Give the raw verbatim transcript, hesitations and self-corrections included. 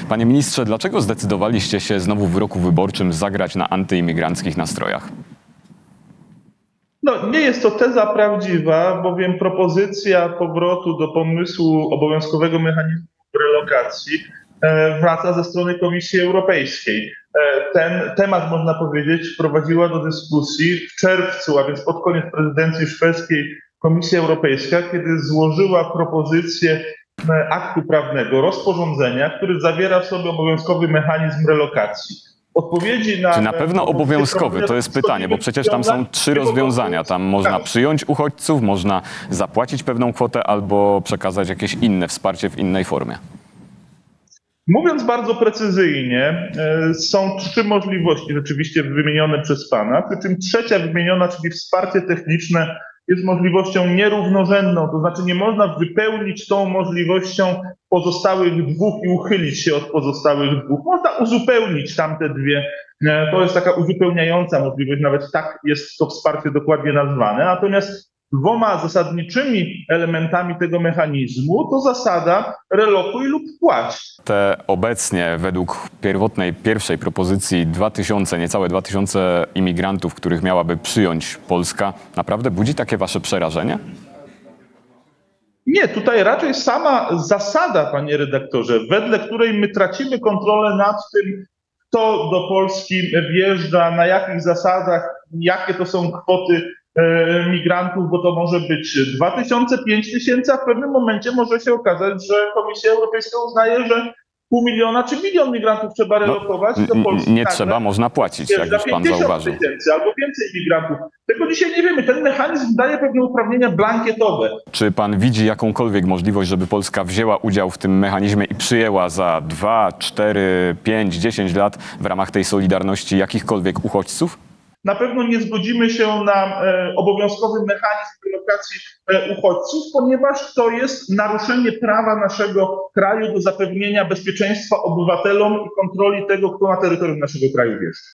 Panie ministrze, dlaczego zdecydowaliście się znowu w roku wyborczym zagrać na antyimigranckich nastrojach? No, nie jest to teza prawdziwa, bowiem propozycja powrotu do pomysłu obowiązkowego mechanizmu relokacji wraca ze strony Komisji Europejskiej. Ten temat, można powiedzieć, wprowadziła do dyskusji w czerwcu, a więc pod koniec prezydencji szwedzkiej, Komisja Europejska, kiedy złożyła propozycję aktu prawnego, rozporządzenia, który zawiera w sobie obowiązkowy mechanizm relokacji. Odpowiedzi na... Czy na pewno obowiązkowy? To jest pytanie, bo przecież tam są trzy rozwiązania. Tam można przyjąć uchodźców, można zapłacić pewną kwotę albo przekazać jakieś inne wsparcie w innej formie. Mówiąc bardzo precyzyjnie, są trzy możliwości rzeczywiście wymienione przez pana, przy czym trzecia wymieniona, czyli wsparcie techniczne, jest możliwością nierównorzędną, to znaczy nie można wypełnić tą możliwością pozostałych dwóch i uchylić się od pozostałych dwóch. Można uzupełnić tamte dwie. To jest taka uzupełniająca możliwość, nawet tak jest to wsparcie dokładnie nazwane. Natomiast dwoma zasadniczymi elementami tego mechanizmu to zasada relokuj lub płać. Te obecnie według pierwotnej pierwszej propozycji dwa tysiące, niecałe dwa tysiące imigrantów, których miałaby przyjąć Polska, naprawdę budzi takie wasze przerażenie? Nie, tutaj raczej sama zasada, panie redaktorze, wedle której my tracimy kontrolę nad tym, kto do Polski wjeżdża, na jakich zasadach, jakie to są kwoty migrantów, bo to może być dwa tysiące, pięć tysięcy, a w pewnym momencie może się okazać, że Komisja Europejska uznaje, że pół miliona czy milion migrantów trzeba relokować no, do Polski. Nie trzeba, tak, można płacić, jak już pan zauważył. tysięcy albo więcej migrantów. Tego dzisiaj nie wiemy. Ten mechanizm daje pewne uprawnienia blankietowe. Czy pan widzi jakąkolwiek możliwość, żeby Polska wzięła udział w tym mechanizmie i przyjęła za dwa, cztery, pięć, dziesięć lat w ramach tej solidarności jakichkolwiek uchodźców? Na pewno nie zgodzimy się na e, obowiązkowy mechanizm relokacji e, uchodźców, ponieważ to jest naruszenie prawa naszego kraju do zapewnienia bezpieczeństwa obywatelom i kontroli tego, kto na terytorium naszego kraju wjeżdża.